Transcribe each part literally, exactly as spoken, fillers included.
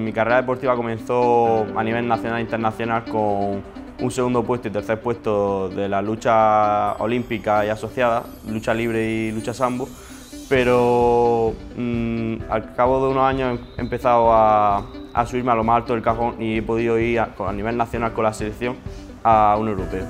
mi carrera deportiva comenzó a nivel nacional e internacional con un segundo puesto y tercer puesto de las luchas olímpicas y asociadas, lucha libre y lucha sambo, pero mmm, al cabo de unos años he empezado a, a subirme a lo más alto del cajón y he podido ir a, a nivel nacional con la selección a un europeo.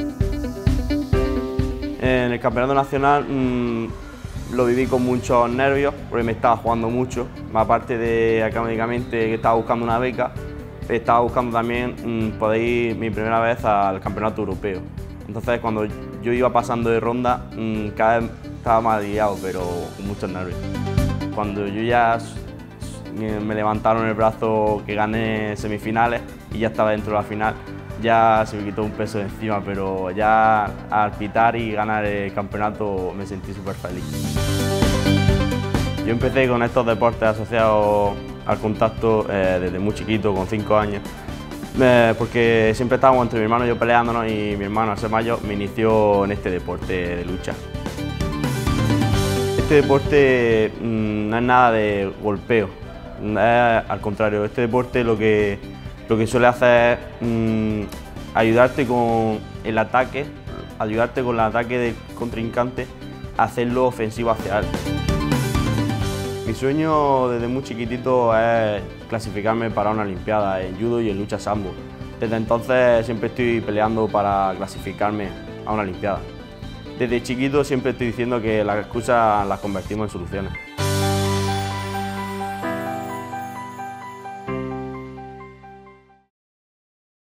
En el campeonato nacional mmm, lo viví con muchos nervios porque me estaba jugando mucho, aparte de académicamente que estaba buscando una beca, estaba buscando también mmm, poder ir mi primera vez al campeonato europeo. Entonces cuando yo iba pasando de ronda mmm, cada vez estaba más liado, pero con muchos nervios. Cuando yo ya me levantaron el brazo que gané semifinales y ya estaba dentro de la final, ya se me quitó un peso de encima, pero ya al pitar y ganar el campeonato me sentí súper feliz. Yo empecé con estos deportes asociados al contacto eh, desde muy chiquito, con cinco años, eh, porque siempre estábamos entre mi hermano y yo peleándonos y mi hermano, al ser mayor, me inició en este deporte de lucha. Este deporte mmm, no es nada de golpeo, es al contrario, este deporte lo que Lo que suele hacer es mmm, ayudarte con el ataque, ayudarte con el ataque del contrincante a hacerlo ofensivo hacia él. Mi sueño desde muy chiquitito es clasificarme para una olimpiada en judo y en lucha sambo. Desde entonces siempre estoy peleando para clasificarme a una olimpiada. Desde chiquito siempre estoy diciendo que las excusas las convertimos en soluciones.